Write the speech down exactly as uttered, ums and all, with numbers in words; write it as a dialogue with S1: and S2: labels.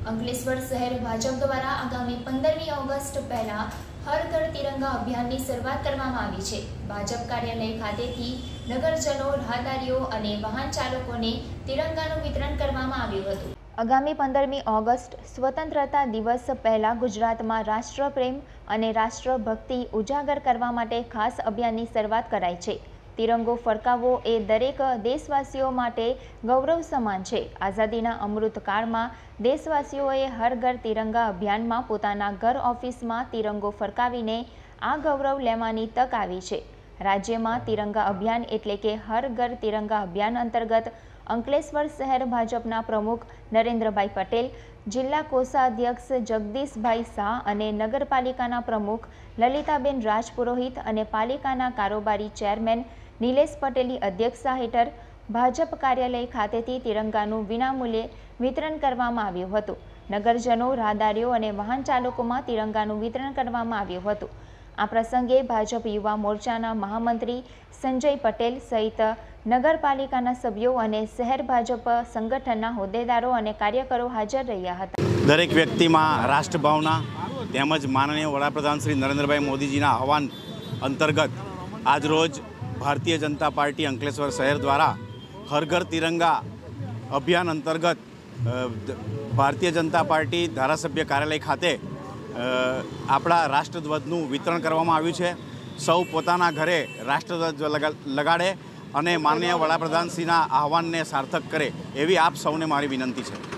S1: અંકલેશ્વર શહેર ભાજપ દ્વારા આગામી પંદરમી ઓગસ્ટ પહેલા હર ઘર તિરંગા અભિયાનની શરૂઆત કરવામાં આવી છે। ભાજપ કાર્યાલય ખાતેથી નગરજનો, રાહદારીઓ અને વાહન ચાલકોને તિરંગાનું વિતરણ કરવામાં આવ્યું હતું। આગામી પંદરમી ઓગસ્ટ સ્વતંત્રતા દિવસ પહેલા ગુજરાતમાં રાષ્ટ્રપ્રેમ અને રાષ્ટ્રભક્તિ ઉજાગર કરવા માટે ખાસ અભિયાનની શરૂઆત કરાઈ છે। तिरंगो फरकावो ए दरेक देशवासीओ माटे गौरव समान छे। आजादीना अमृतकाळमां देशवासीओए हर घर तिरंगा अभियान में पोताना घर ऑफिस में तिरंगो फरकावीने आ गौरव लेवानी तक आवी छे। राज्य में तिरंगा अभियान एटले के हर घर तिरंगा अभियान अंतर्गत अंकलेश्वर शहर भाजपना प्रमुख नरेन्द्रभाई पटेल, जिला कोषाध्यक्ष जगदीशभाई शाह अने नगरपालिकाना प्रमुख ललिताबेन राजपुरोहित अने पालिकाना कारोबारी चेरमेन नीलेश पटेली अध्यक्षता हेठळ भाजप कार्यालय खातेथी तिरंगानुं विनामूल्ये वितरण करवामां आव्युं हतुं। नगरजनो, राहदारीओ अने वाहन चालकोमां तिरंगानुं वितरण करवामां आव्युं हतुं। आ प्रसंगे भाजप युवा मोर्चाना महामंत्री संजय पटेल सहित नगरपालिकाना सभ्यो अने शहर भाजप संगठनना होद्देदारो अने कार्यकरो हाजर रह्या हता।
S2: दरेक व्यक्तिमां राष्ट्रभावना તેમજ માનનીય વડાપ્રધાન શ્રી નરેન્દ્રભાઈ મોદીજીના આહવાન અંતર્ગત આજ રોજ ભારતીય જનતા પાર્ટી અંકલેશ્વર શહેર દ્વારા હર ઘર તિરંગા અભિયાન અંતર્ગત ભારતીય જનતા પાર્ટી ધારાસભ્ય કાર્યાલય ખાતે આપણા રાષ્ટ્રધ્વજનું વિતરણ કરવામાં આવ્યું છે। સૌ પોતાના ઘરે રાષ્ટ્રધ્વજ લગાડે અને માનનીય વડાપ્રધાનશ્રીના આહવાનને સાર્થક કરે એવી આપ સૌને મારી વિનંતી છે।